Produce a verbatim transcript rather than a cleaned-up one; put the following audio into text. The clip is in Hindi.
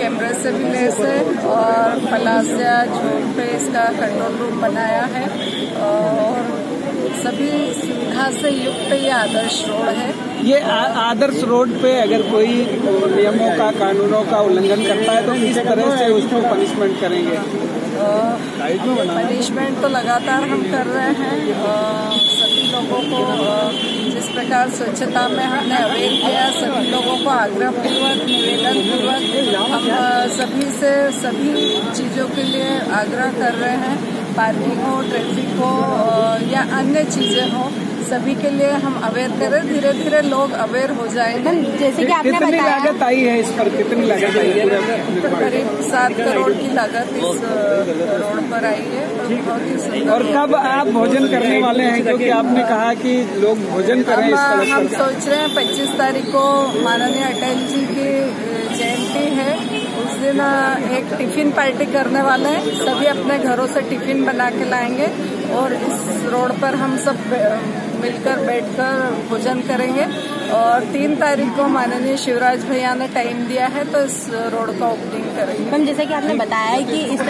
कैमरे से भी लैस है और पलासिया जोन पे इसका कंट्रोल रूम बनाया है और सभी सुविधा से युक्त ये आदर्श रोड है। ये आ, आदर्श रोड पे अगर कोई नियमों का कानूनों का उल्लंघन करता है तो किस तरह से उसको पनिशमेंट करेंगे? पनिशमेंट तो लगातार हम कर रहे हैं। आ, सभी लोगों को आ, जिस प्रकार स्वच्छता में हमने अवेयर किया, सभी लोगों को आग्रह पूर्वक निवेदन पूर्वक हम सभी से सभी चीजों के लिए आग्रह कर रहे हैं। पार्किंग हो, ट्रैफिक हो या अन्य चीजें हो, सभी के लिए हम अवेयर करें। धीरे धीरे लोग अवेयर हो जाएंगे। जैसे कि आपने कितनी बताया, लागत आई है इस पर? कितनी लागत आई है? करीब सात करोड़ की लागत इस रोड पर आई है। तो बहुत ही सुंदर। और कब आप भोजन करने वाले हैं, क्योंकि आपने कहा कि लोग भोजन करें? हम, हम सोच रहे हैं पच्चीस तारीख को माननीय अटल जी की जयंती है, उस दिन एक टिफिन पार्टी करने वाले हैं। सभी अपने घरों से टिफिन बना के लाएंगे और इस रोड पर हम सब मिलकर बैठकर भोजन करेंगे। और तीन तारीख को माननीय शिवराज भैया ने टाइम दिया है तो इस रोड का ओपनिंग करेंगे। मैम जैसे कि आपने बताया है कि इस